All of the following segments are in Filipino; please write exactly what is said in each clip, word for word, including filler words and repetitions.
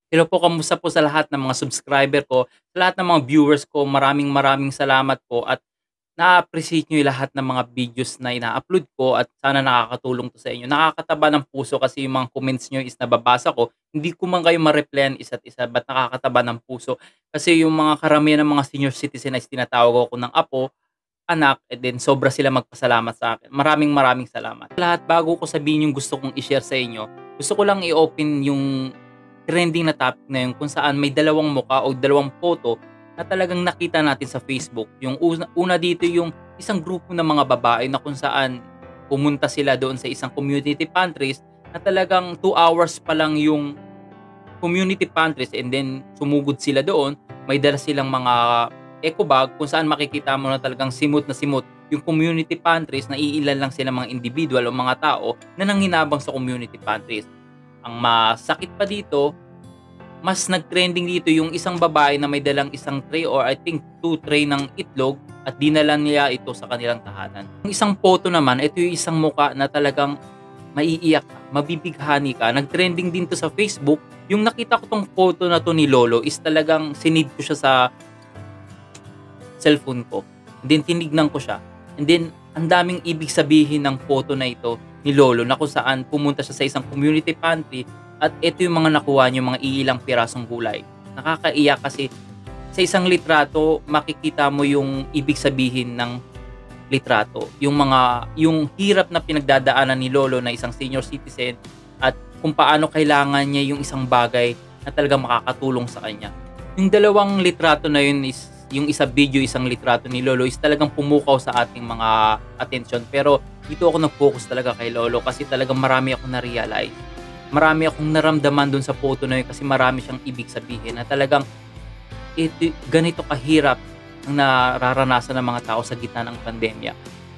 Hello po, kamusta po sa lahat ng mga subscriber ko, sa lahat ng mga viewers ko, maraming maraming salamat po at na-appreciate niyo yung lahat ng mga videos na ina-upload ko at sana nakakatulong 'to sa inyo. Nakakataba ng puso kasi yung mga comments niyo is nababasa ko. Hindi ko man kayo ma-replyan isa't isa, but nakakataba ng puso. Kasi yung mga karamihan ng mga senior citizen is tinatawag ako ng apo, anak, and then sobra sila magpasalamat sa akin. Maraming maraming salamat. Lahat, bago ko sabihin yung gusto kong i-share sa inyo, gusto ko lang i-open yung trending na topic na yun kung saan may dalawang muka o dalawang photo na talagang nakita natin sa Facebook. Yung una, una dito yung isang grupo ng mga babae na kung saan pumunta sila doon sa isang community pantries na talagang two hours pa lang yung community pantries, and then sumugod sila doon. May dala silang mga eco bag kung saan makikita mo na talagang simot na simot yung community pantries, na iilan lang sila mga individual o mga tao na nanginabang sa community pantries. Ang masakit pa dito, mas nag-trending dito yung isang babae na may dalang isang tray or I think two tray ng itlog at dinala niya ito sa kanilang tahanan. Yung isang photo naman, ito yung isang muka na talagang maiiyak ka, mabibighani ka. Nag-trending din to sa Facebook. Yung nakita ko tong photo na to ni Lolo is talagang sinid ko siya sa cellphone ko. And then tinignan ko siya. And then ang daming ibig sabihin ng photo na ito ni Lolo, na kung saan pumunta siya sa isang community pantry at ito yung mga nakuha niyo, mga iilang pirasong gulay. Nakakaiyak kasi sa isang litrato makikita mo yung ibig sabihin ng litrato. Yung mga yung hirap na pinagdadaanan ni Lolo na isang senior citizen at kung paano kailangan niya yung isang bagay na talagang makakatulong sa kanya. Yung dalawang litrato na yun is yung isa video, isang litrato ni Lolo is talagang pumukaw sa ating mga atensyon. Pero dito ako nag-focus talaga kay Lolo kasi talagang marami akong na-realize. Marami akong naramdaman dun sa photo na yun kasi marami siyang ibig sabihin na talagang ito, ganito kahirap ang nararanasan ng mga tao sa gitna ng pandemya.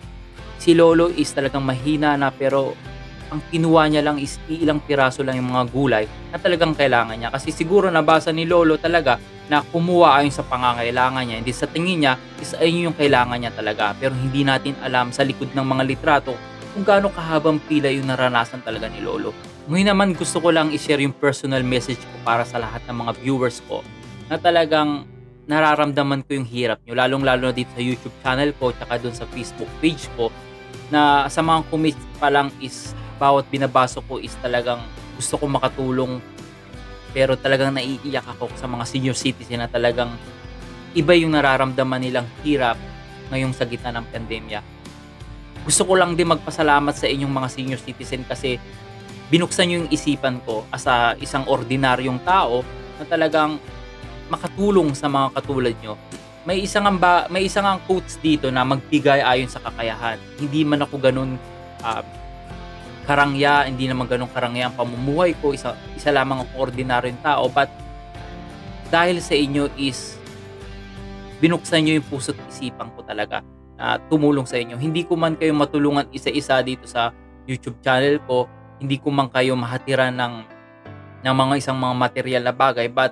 Si Lolo is talagang mahina na, pero ang kinuha niya lang is ilang piraso lang yung mga gulay na talagang kailangan niya. Kasi siguro nabasa ni Lolo talaga na kumuha ayon sa pangangailangan niya. Hindi sa tingin niya is ayun yung kailangan niya talaga. Pero hindi natin alam sa likod ng mga litrato kung gaano kahabang pila yung naranasan talaga ni Lolo. Ngayon naman gusto ko lang i-share yung personal message ko para sa lahat ng mga viewers ko na talagang nararamdaman ko yung hirap nyo, lalong-lalo na dito sa YouTube channel ko tsaka doon sa Facebook page ko, na sa mga comments pa lang is bawat binabasa ko is talagang gusto ko makatulong, pero talagang naiiyak ako sa mga senior citizen na talagang iba yung nararamdaman nilang hirap ngayong sa gitna ng pandemya. Gusto ko lang din magpasalamat sa inyong mga senior citizen kasi binuksan nyo yung isipan ko as a isang ordinaryong tao na talagang makatulong sa mga katulad nyo. May isang ang ba, may isang ang quotes dito na magbigay ayon sa kakayahan. Hindi man ako ganun uh, karangya, hindi naman ganun karangya ang pamumuhay ko. Isa, isa lamang ako ordinaryong tao, but dahil sa inyo is binuksan nyo yung puso't isipan ko talaga na tumulong sa inyo. Hindi ko man kayo matulungan isa-isa dito sa YouTube channel ko. Hindi ko man kayo mahatiran ng, ng mga isang mga material na bagay, but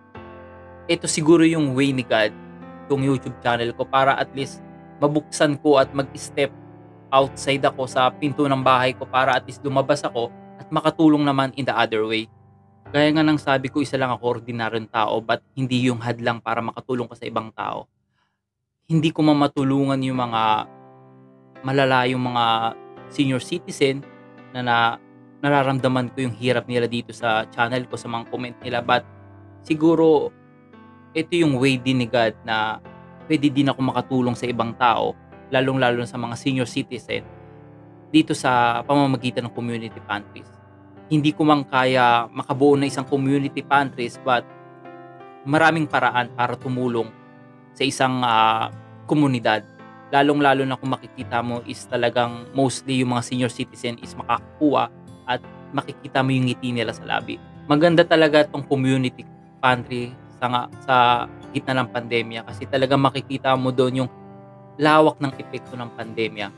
ito siguro yung way ni God, yung YouTube channel ko, para at least mabuksan ko at mag-step outside ako sa pinto ng bahay ko para at least lumabas ako at makatulong naman in the other way. Gaya nga ng sabi ko, isa lang ako ordinaryong tao, but hindi yung hadlang para makatulong ka sa ibang tao. Hindi ko mamatulungan yung mga malalayong mga senior citizen na, na nararamdaman ko yung hirap nila dito sa channel ko, sa mga comment nila, but siguro ito yung way din ni God na pwede din ako makatulong sa ibang tao, lalong-lalo na sa mga senior citizen dito sa pamamagitan ng community pantries. Hindi ko man kaya makabuo na isang community pantries, but maraming paraan para tumulong sa isang uh, komunidad. Lalong-lalo na kung makikita mo is talagang mostly yung mga senior citizen is makakakuha at makikita mo yung ngiti nila sa labi. Maganda talaga tong community pantry sa, nga, sa gitna ng pandemya kasi talagang makikita mo doon yung lawak ng epekto ng pandemya.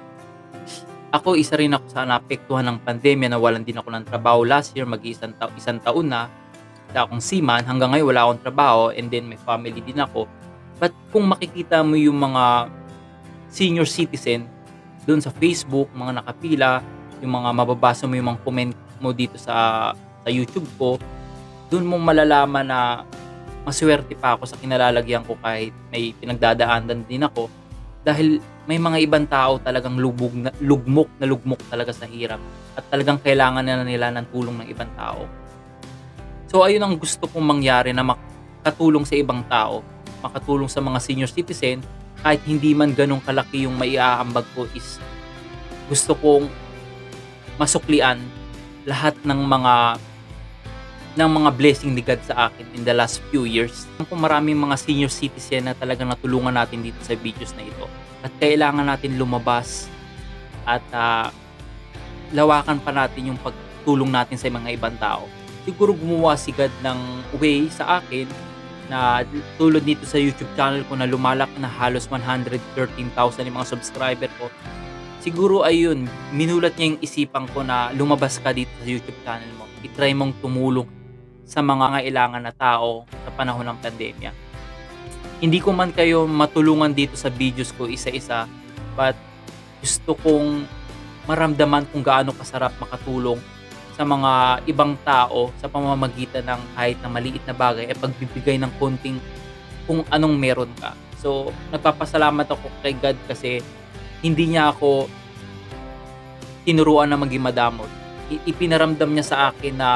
Ako, isa rin ako sa naapektuhan ng pandemya, nawalan din ako ng trabaho last year, mag-isang ta- isang taon na. Isa akong seaman, hanggang ngayon wala akong trabaho, and then may family din ako. But kung makikita mo yung mga senior citizen doon sa Facebook, mga nakapila, yung mga mababasa mo yung mga comment mo dito sa sa YouTube ko, dun mo malalaman na masuwerte pa ako sa kinalalagyan ko kahit may pinagdadaanan din ako. Dahil may mga ibang tao talagang lubog na lugmok na lugmok talaga sa hirap at talagang kailangan na nila ng tulong ng ibang tao. So ayun ang gusto kong mangyari, na makatulong sa ibang tao, makatulong sa mga senior citizen kahit hindi man ganun kalaki yung maiaambag ko. Is gusto kong masuklian lahat ng mga ng mga blessing ni God sa akin in the last few years. Kung maraming mga senior citizen na talagang natulungan natin dito sa videos na ito at kailangan natin lumabas at uh, lawakan pa natin yung pagtulong natin sa mga ibang tao. Siguro gumawa si God ng way sa akin na tulad dito sa YouTube channel ko na lumalak na halos one hundred thirteen thousand yung mga subscriber ko. Siguro ayun, minulat niya yung isipan ko na lumabas ka dito sa YouTube channel mo. I-try mong tumulong sa mga kailangan na tao sa panahon ng pandemya. Hindi ko man kayo matulungan dito sa videos ko isa-isa, but gusto kong maramdaman kung gaano kasarap makatulong sa mga ibang tao sa pamamagitan ng kahit na maliit na bagay at pagbibigay ng konting kung anong meron ka. So, nagpapasalamat ako kay God kasi hindi niya ako tinuruan na maging madamot. I- ipinaramdam niya sa akin na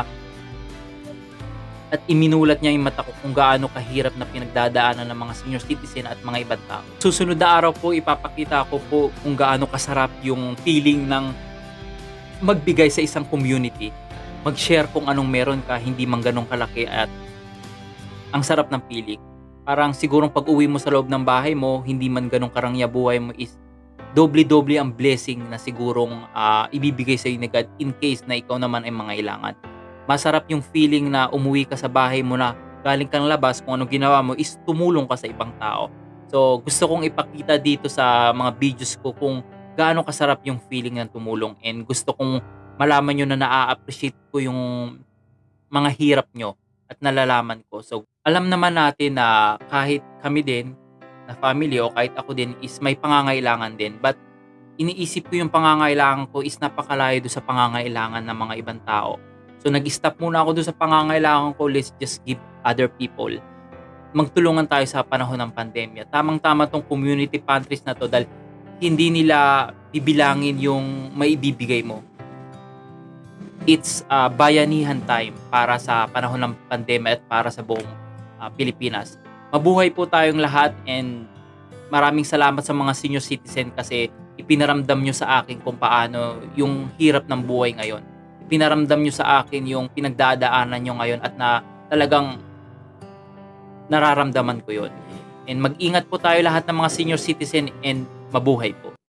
at iminulat niya yung mata ko kung gaano kahirap na pinagdadaanan ng mga senior citizen at mga ibang tao. Susunod na araw po, ipapakita ko po kung gaano kasarap yung feeling ng magbigay sa isang community. Mag-share kung anong meron ka, hindi man ganong kalaki, at ang sarap ng feeling. Parang sigurong pag uwi mo sa loob ng bahay mo, hindi man ganong karangya buhay mo, is doble-doble ang blessing na sigurong uh, ibibigay sa iyo ni God in case na ikaw naman ay mangailangan. Masarap yung feeling na umuwi ka sa bahay mo na galing kang labas, kung anong ginawa mo is tumulong ka sa ibang tao. So gusto kong ipakita dito sa mga videos ko kung gaano kasarap yung feeling ng tumulong, and gusto kong malaman nyo na na-appreciate ko yung mga hirap nyo at nalalaman ko. So alam naman natin na kahit kami din na family o kahit ako din is may pangangailangan din, but iniisip ko yung pangangailangan ko is napakalayo doon sa pangangailangan ng mga ibang tao. So nag-stop muna ako doon sa pangangailangan ko. Let's just give other people. Magtulungan tayo sa panahon ng pandemya. Tamang-tama tong community pantries na to dahil hindi nila bibilangin yung maibibigay mo. It's uh, bayanihan time para sa panahon ng pandemya at para sa buong uh, Pilipinas. Mabuhay po tayong lahat, and maraming salamat sa mga senior citizen kasi ipinaramdam nyo sa akin kung paano yung hirap ng buhay ngayon. Pinaramdam nyo sa akin yung pinagdadaanan nyo ngayon at na talagang nararamdaman ko yun. And mag-ingat po tayo lahat ng mga senior citizen, and mabuhay po.